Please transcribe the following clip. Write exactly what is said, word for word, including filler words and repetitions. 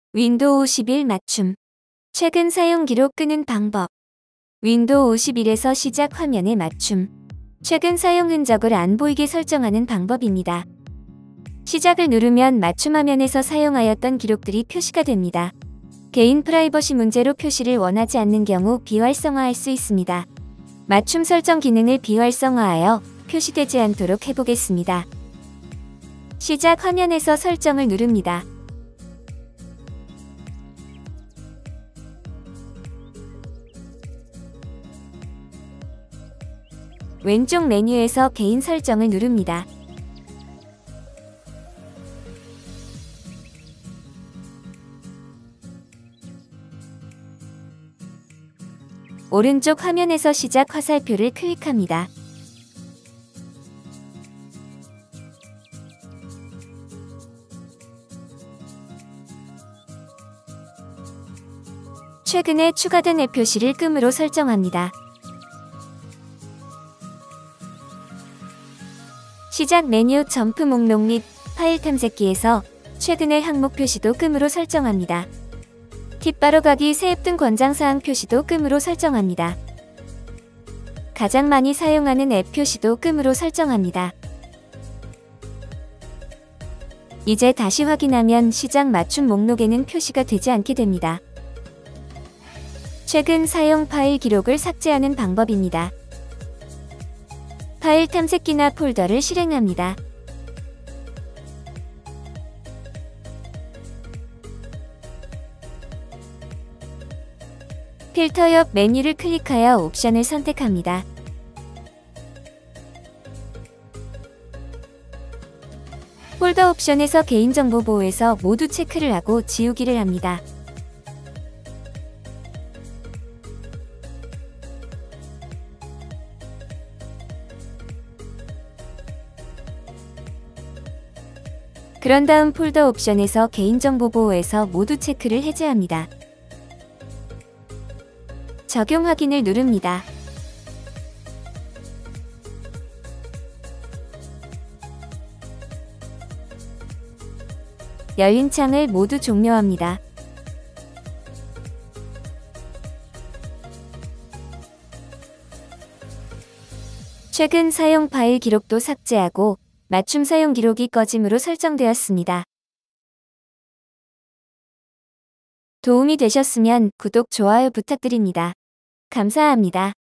윈도우 오십일 맞춤. 최근 사용 기록 끄는 방법. 윈도우 오십일에서 시작 화면에 맞춤. 최근 사용 흔적을 안 보이게 설정하는 방법입니다. 시작을 누르면 맞춤 화면에서 사용하였던 기록들이 표시가 됩니다. 개인 프라이버시 문제로 표시를 원하지 않는 경우 비활성화할 수 있습니다. 맞춤 설정 기능을 비활성화하여 표시되지 않도록 해보겠습니다. 시작 화면에서 설정을 누릅니다. 왼쪽 메뉴에서 개인 설정을 누릅니다. 오른쪽 화면에서 시작 화살표를 클릭합니다. 최근에 추가된 앱 표시를 끔으로 설정합니다. 시작 메뉴 점프 목록 및 파일 탐색기에서 최근의 항목 표시도 끔으로 설정합니다. 팁 바로 가기 새 앱 등 권장사항 표시도 끔으로 설정합니다. 가장 많이 사용하는 앱 표시도 끔으로 설정합니다. 이제 다시 확인하면 시작 맞춤 목록에는 표시가 되지 않게 됩니다. 최근 사용 파일 기록을 삭제하는 방법입니다. 파일 탐색기나 폴더를 실행합니다. 필터 옆 메뉴를 클릭하여 옵션을 선택합니다. 폴더 옵션에서 개인정보 보호에서 모두 체크를 하고 지우기를 합니다. 그런 다음 폴더 옵션에서 개인정보 보호에서 모두 체크를 해제합니다. 적용 확인을 누릅니다. 열린 창을 모두 종료합니다. 최근 사용 파일 기록도 삭제하고 맞춤 사용 기록이 꺼짐으로 설정되었습니다. 도움이 되셨으면 구독, 좋아요 부탁드립니다. 감사합니다.